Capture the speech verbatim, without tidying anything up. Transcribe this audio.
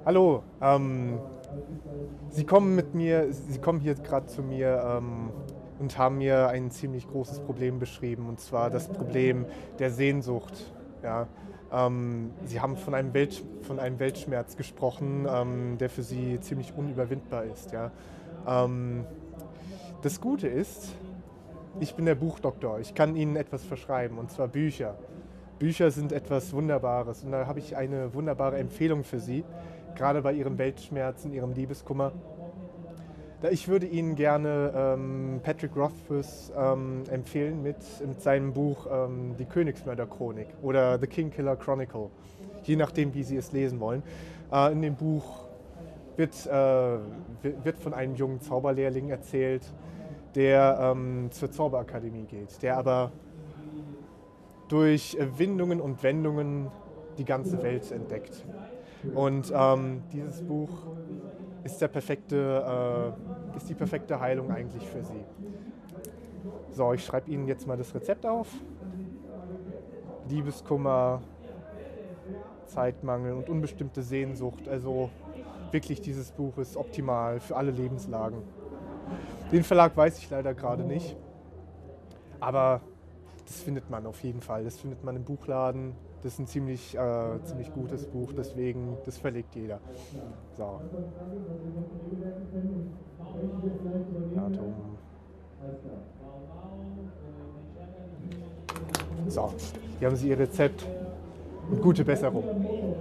Hallo, ähm, Sie kommen mit mir, Sie kommen hier gerade zu mir ähm, und haben mir ein ziemlich großes Problem beschrieben, und zwar das Problem der Sehnsucht. Ja, ähm, Sie haben von einem Welt, von einem Weltschmerz gesprochen, ähm, der für Sie ziemlich unüberwindbar ist. Ja, ähm, das Gute ist, ich bin der Buchdoktor. Ich kann Ihnen etwas verschreiben, und zwar Bücher. Bücher sind etwas Wunderbares, und da habe ich eine wunderbare Empfehlung für Sie, gerade bei Ihrem Weltschmerz und Ihrem Liebeskummer. Da ich würde Ihnen gerne ähm, Patrick Rothfuss ähm, empfehlen mit, mit seinem Buch ähm, Die Königsmörder-Chronik oder The Kingkiller Chronicle, je nachdem, wie Sie es lesen wollen. Äh, in dem Buch wird, äh, wird von einem jungen Zauberlehrling erzählt, der ähm, zur Zauberakademie geht, der aber durch Windungen und Wendungen die ganze Welt entdeckt. Und ähm, dieses Buch ist, der perfekte, äh, ist die perfekte Heilung eigentlich für Sie. So, ich schreibe Ihnen jetzt mal das Rezept auf. Liebeskummer, Zeitmangel und unbestimmte Sehnsucht. Also wirklich, dieses Buch ist optimal für alle Lebenslagen. Den Verlag weiß ich leider gerade nicht, aber das findet man auf jeden Fall. Das findet man im Buchladen. Das ist ein ziemlich, äh, ziemlich gutes Buch, deswegen, das verlegt jeder. So, Datum. So, hier haben Sie Ihr Rezept und gute Besserung.